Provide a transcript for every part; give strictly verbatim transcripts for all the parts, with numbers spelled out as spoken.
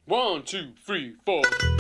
One, two, three, four.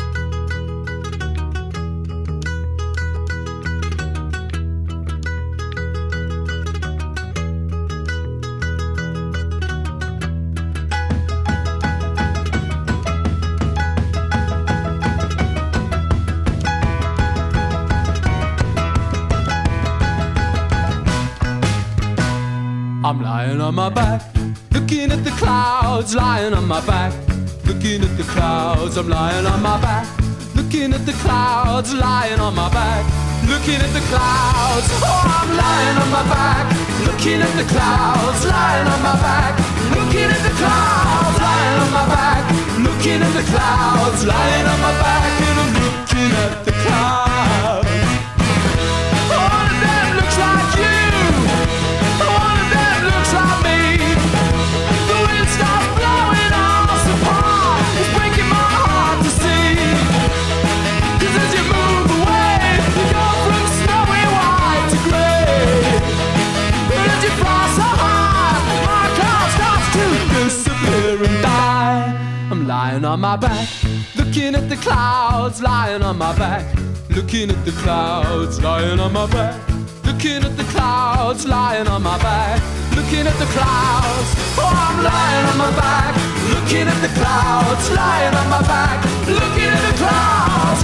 I'm lying on my back, looking at the clouds, lying on my back, looking at the clouds. I'm lying on my back, looking at the clouds, lying on my back, looking at the clouds. Oh, I'm lying on my back, looking at the clouds, lying on my back, looking at the clouds, lying on my back, looking at the clouds, lying on my back, and I'm looking at the clouds. All of them looks like you. All of them looks like me. The wind starts blowing us apart. It's breaking my heart to see. 'Cause as you move away, you go from snowy white to grey. But as you fly so high, my car starts to disappear and die. I'm lying on my back, looking at the clouds, lying on my back, looking at the clouds, lying on my back, looking at the clouds, lying on my back, looking at the clouds. Oh, I'm lying on my back, looking at the clouds, lying on my back, looking at the clouds.